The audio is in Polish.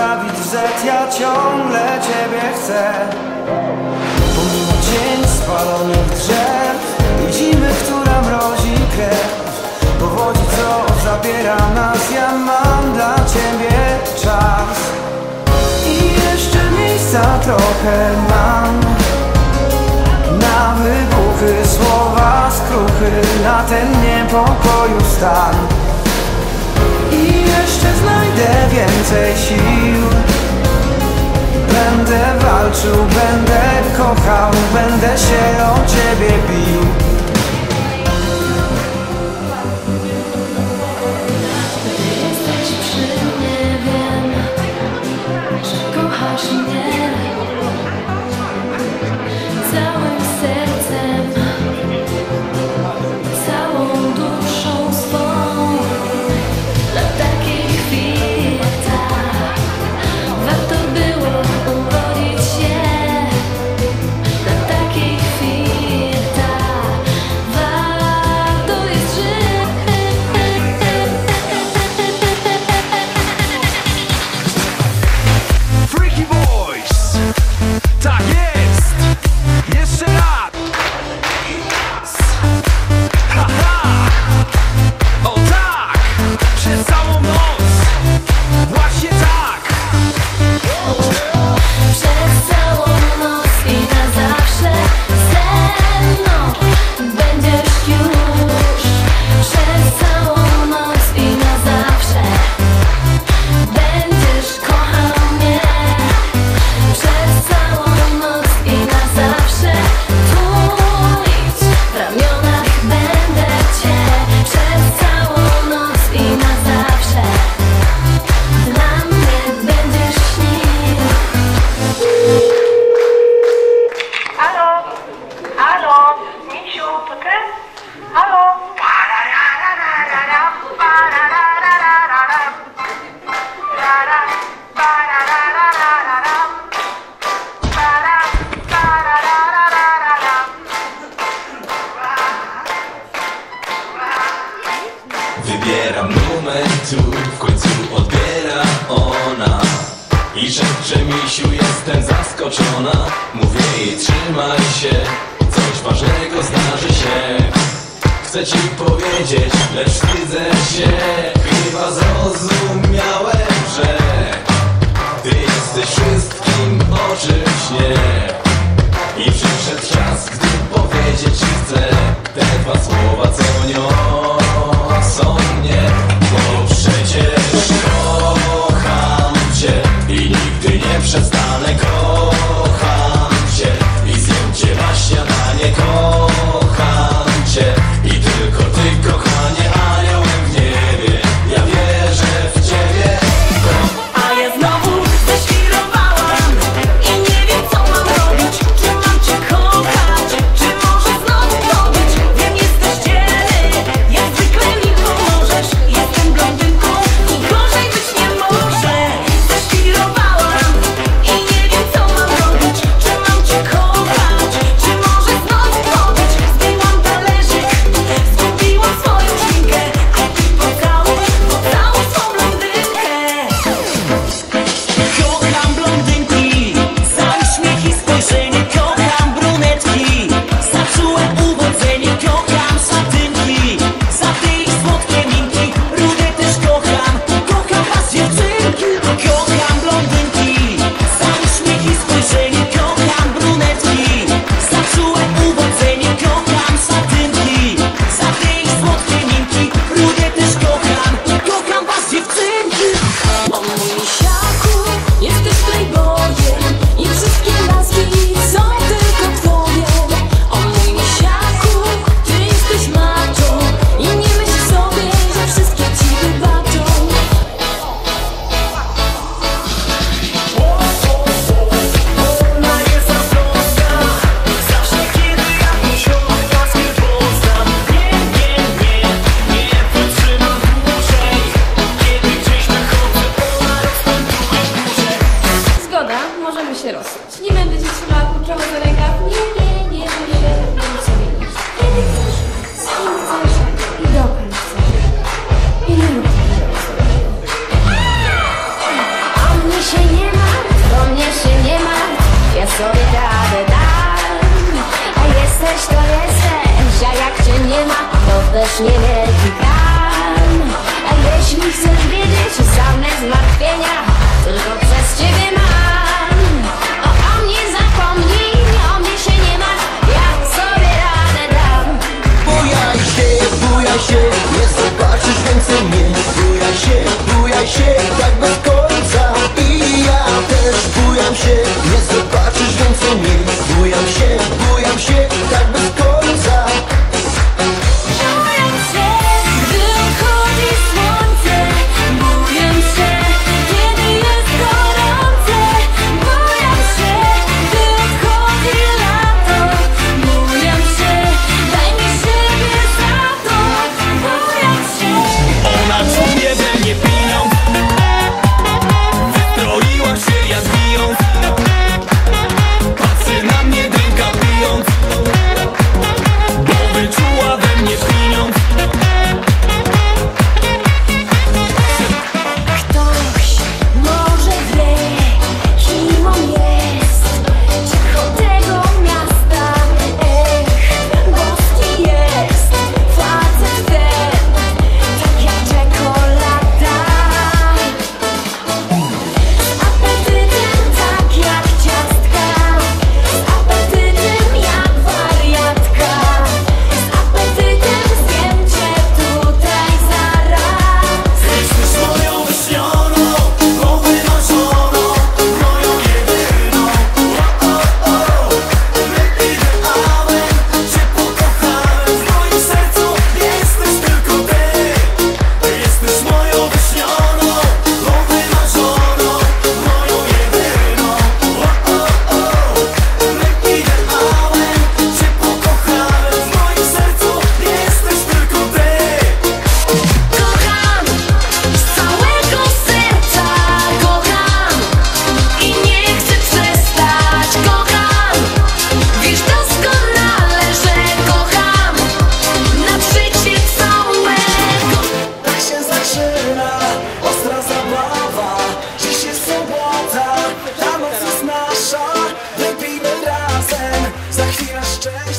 Dawid Z, ja ciągle ciebie chcę. Pomimo dzień spalonych drzew i zimy, która mrozi krew, powodzi, co zabiera nas, ja mam dla ciebie czas. I jeszcze miejsca trochę mam na wybuchy, słowa skruchy, na ten niepokoju stan. I jeszcze znajdę więcej sił. Będę walczył, będę kochał, będę się o ciebie bił. Jesteś przy mnie, wiem, że kochasz mnie całym sercem, całą duszą swą. Dla takiej chwili jak ta warto było urodzić się. Dla takiej chwili jak ta warto jest żyć. Freaky Boys, tak jest, jeszcze raz. Haha, o tak, przez całą noc, właśnie tak. Przez całą noc i na zawsze ze mną będziesz już. Przez całą noc i na zawsze będziesz kochał mnie. Przez całą noc i na zawsze tulić w ramionach będę cię. Przez całą noc i na zawsze dla mnie będziesz śnił. Halo? Halo? Misiu, to ty? Halo? Pararararara, pararararara. Para, pararararara. Para, pararararara. Wybieram numer, tu w końcu odbiera ona i szepcze: misiu, jestem zaskoczona. Mówię jej: trzymaj się, coś ważnego zdarzy się. Chcę ci powiedzieć, lecz wstydzę się. Chyba zrozumiałem, że ty jesteś wszystkim, o czym śnię. I przyszedł czas, gdy powiedzieć ci chcę te dwa słowa, co niosą mnie. Bo przecież kocham cię i nigdy nie przestanę. Kocham cię i zjem cię na śniadanie. Kocham cię i tylko ty, kochanie, aniołem w niebie. Ja wierzę w ciebie. A ja znowu zaświrowałam i nie wiem, co mam robić. Czy mam cię kochać, czy może znowu to być? Wiem, jesteś dzielny, jak zwykle mi pomożesz. Jestem blondynką i gorzej być nie może. Zaświrowałam i nie wiem, co mam robić. Czy mam cię kochać, czy może znowu to być? Zdjęłam talerzyk, zgubiłam swoją szminkę, a ty pocałuj swą blondynkę. Kocham blondynki, za uśmiech i spojrzenie. Kocham brunetki, za czułe uwodzenie. Kocham szatynki, za te ich słodkie minki. Rude też kocham, kocham was dziewczynki. Kocham blondynki, za uśmiech i spojrzenie. Kocham brunetki, za czułe uwodzenie. Kocham szatynki, za te ich słodkie minki. Rude też kocham, kocham was dziewczynki. O mój misiaku, jesteś playboyem i wszystkie laski są tylko twoje. O mój misiaku, ty jesteś macho i nie myśl sobie, że wszystkie ci wybaczą. Ona jest zazdrosna, zawsze kiedy ja ją łaskę poznam. Nie wytrzymam dłużej, kiedy gdzieś wychodzę, ona rozpęduje burzę. Zgoda, możemy się rozstać. Nie będę cię trzymała kurczowo za rękaw. Nie się. Bądź sobie iść. Kiedy chcesz, z kim chcesz i dokąd chcesz. I nie rób tego sobie. A mnie się sobie radę dam. A jesteś to jesteś, a jak cię nie ma, to też nie tam. A jeśli chcesz wiedzieć żadne zmartwienia, tylko przez ciebie mam. O mnie zapomnij, o mnie się nie ma, jak sobie radę dam. Bujaj się, nie zobaczysz więcej mnie. Bujaj się, tak bez końca. I ja też bujam się, nie zobaczysz więcej mnie. Bujam się, tak bez końca. Bujam się, gdy wchodzi słońce. Bujam się, kiedy jest gorące. Bujam się, gdy odchodzi lato. Bujam się, daj mi siebie za to. Bujam się. Ona czuje we mnie pieniądz, wystroiła się jak bijąc, patrzy na mnie drinka pijąc, bo wyczuła we mnie pieniądz. Ktoś może wie, kim on jest. Cicho tego miasta, boski jest. Facet ten, tak jak czekolada. Z apetytem tak jak ciastka. Z apetytem jak wariatka. Z apetytem zjem cię tutaj zaraz. Jesteś moją wyśnioną, moją wymarzoną, moją jedyną. Ideałem cię pokochałem, w moim sercu jesteś tylko ty. Jesteś moją wyśnioną, moją wymarzoną, moją jedyną. Ideałem cię pokochałem, w moim sercu jesteś tylko ty. Kocham z całego serca, kocham i nie chcę przestać. Kocham, wiesz doskonale, że kocham nad życie całego. Tak się zaczyna ostra zabawa. Dziś jest sobota, ta noc jest nasza. Wypijmy razem, za chwilę szczęścia.